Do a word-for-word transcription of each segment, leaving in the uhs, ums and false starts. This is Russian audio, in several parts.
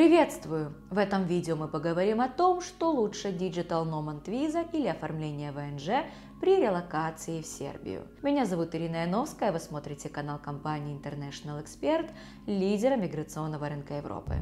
Приветствую! В этом видео мы поговорим о том, что лучше Digital Nomad Visa или оформление вэ эн жэ при релокации в Сербию. Меня зовут Ирина Яновская, вы смотрите канал компании International Expert, лидера миграционного рынка Европы.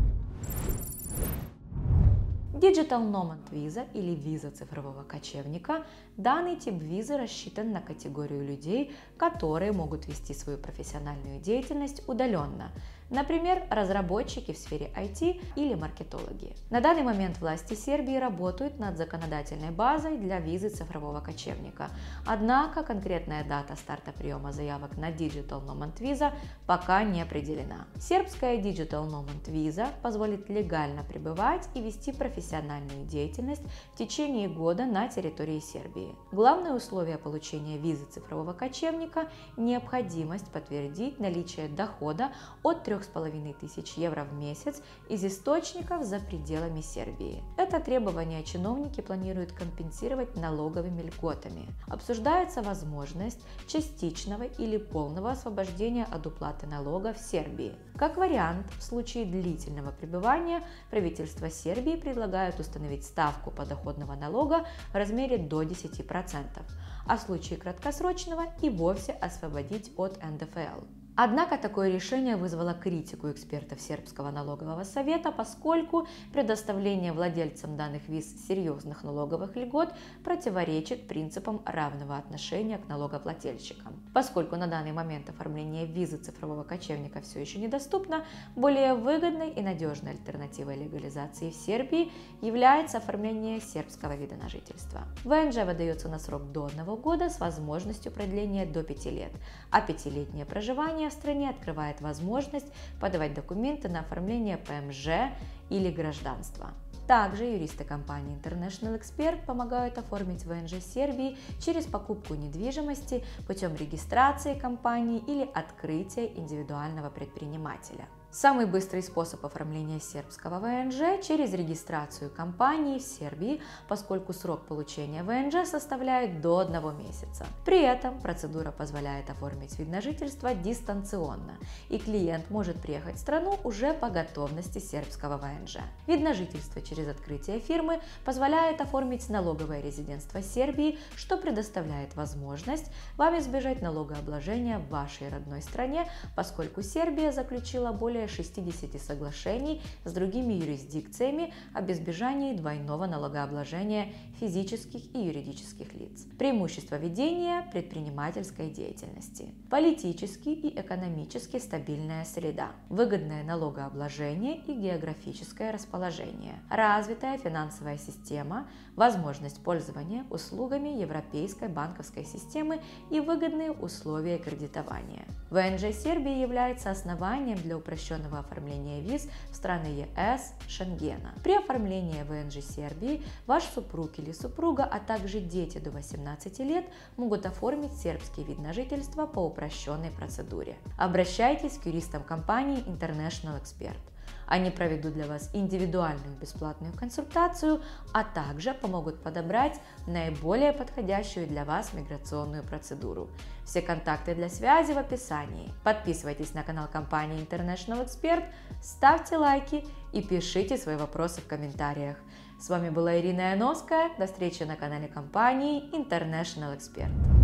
Digital Nomad Visa или виза цифрового кочевника – данный тип визы рассчитан на категорию людей, которые могут вести свою профессиональную деятельность удаленно, например, разработчики в сфере ай ти или маркетологи. На данный момент власти Сербии работают над законодательной базой для визы цифрового кочевника, однако конкретная дата старта приема заявок на Digital Nomad Visa пока не определена. Сербская Digital Nomad Visa позволит легально пребывать и вести профессиональную деятельность в течение года на территории Сербии. Главное условие получения визы цифрового кочевника – необходимость подтвердить наличие дохода от трёх с половиной тысяч евро в месяц из источников за пределами Сербии. Это требование чиновники планируют компенсировать налоговыми льготами. Обсуждается возможность частичного или полного освобождения от уплаты налога в Сербии. Как вариант, в случае длительного пребывания правительство Сербии предлагает установить ставку подоходного налога в размере до десяти процентов, а в случае краткосрочного и вовсе освободить от эн дэ эф эл. Однако такое решение вызвало критику экспертов Сербского налогового совета, поскольку предоставление владельцам данных виз серьезных налоговых льгот противоречит принципам равного отношения к налогоплательщикам. Поскольку на данный момент оформление визы цифрового кочевника все еще недоступно, более выгодной и надежной альтернативой легализации в Сербии является оформление сербского вида на жительство. вэ эн жэ выдается на срок до одного года с возможностью продления до пяти лет, а пятилетнее проживание в стране открывает возможность подавать документы на оформление пэ эм жэ или гражданства. Также юристы компании International Expert помогают оформить вэ эн жэ Сербии через покупку недвижимости путем регистрации компании или открытия индивидуального предпринимателя. Самый быстрый способ оформления сербского вэ эн жэ через регистрацию компании в Сербии, поскольку срок получения вэ эн жэ составляет до одного месяца. При этом процедура позволяет оформить вид на жительство дистанционно, и клиент может приехать в страну уже по готовности сербского вэ эн жэ. Вид на жительство через открытие фирмы позволяет оформить налоговое резидентство Сербии, что предоставляет возможность вам избежать налогообложения в вашей родной стране, поскольку Сербия заключила более шестидесяти соглашений с другими юрисдикциями об избежании двойного налогообложения физических и юридических лиц. Преимущество ведения предпринимательской деятельности. Политически и экономически стабильная среда. Выгодное налогообложение и географическое расположение. Развитая финансовая система, возможность пользования услугами европейской банковской системы и выгодные условия кредитования. вэ эн жэ Сербии является основанием для упрощенного оформления виз в страны е эс, Шенгена. При оформлении вэ эн жэ Сербии ваш супруг или супруга, а также дети до восемнадцати лет могут оформить сербский вид на жительство по упрощенной процедуре. Обращайтесь к юристам компании International Expert. Они проведут для вас индивидуальную бесплатную консультацию, а также помогут подобрать наиболее подходящую для вас миграционную процедуру. Все контакты для связи в описании. Подписывайтесь на канал компании International Expert, ставьте лайки и пишите свои вопросы в комментариях. С вами была Ирина Яновская. До встречи на канале компании International Expert.